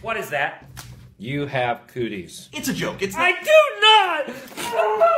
What is that? You have cooties. It's a joke. It's not. I do not!